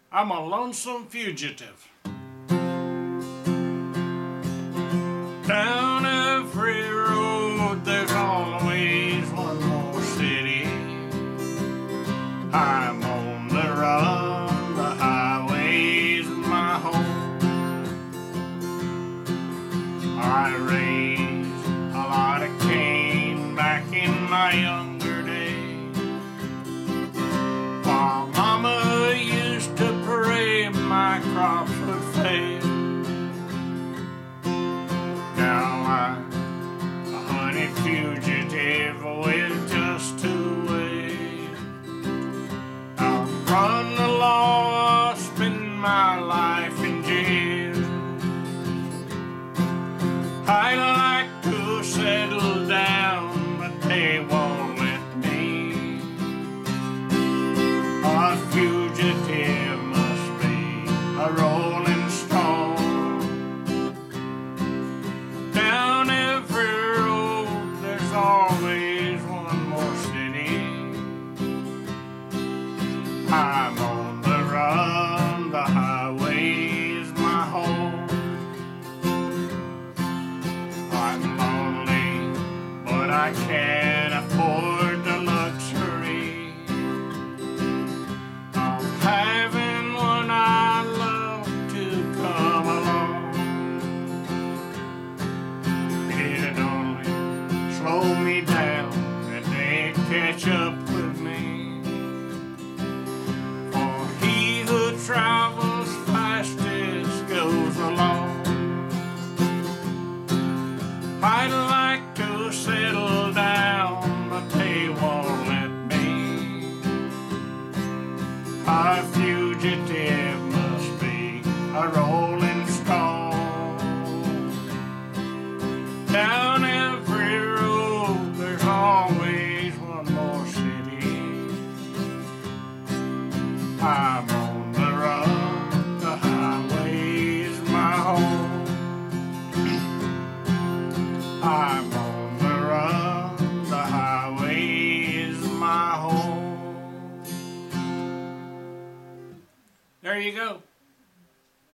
I'm a lonesome fugitive. Down every road there's always one more city. I'm on the run, the highway's my home. I raised a lot of cane back in my younger days, while Mama used to pray my crops would fail. Now I'm a honey fugitive with just two ways. I'll run the law, spend my life in jail. I'd like to settle down, but they won't let me. A fugitive must be a rolling stone. Down every road there's always one more city. I'm on the run, the highway's my home. I'm lonely, but I can't afford the luxury of having one I love to come along. It'd only slow me down and they'd catch up with me. For he who travels fastest goes along. I'd like to settle down, but they won't let me. A fugitive must be a rolling stone. Down every road there's always one more city. I'm on the run, the highway's my home. I'm on the run, the highway is my home. There you go.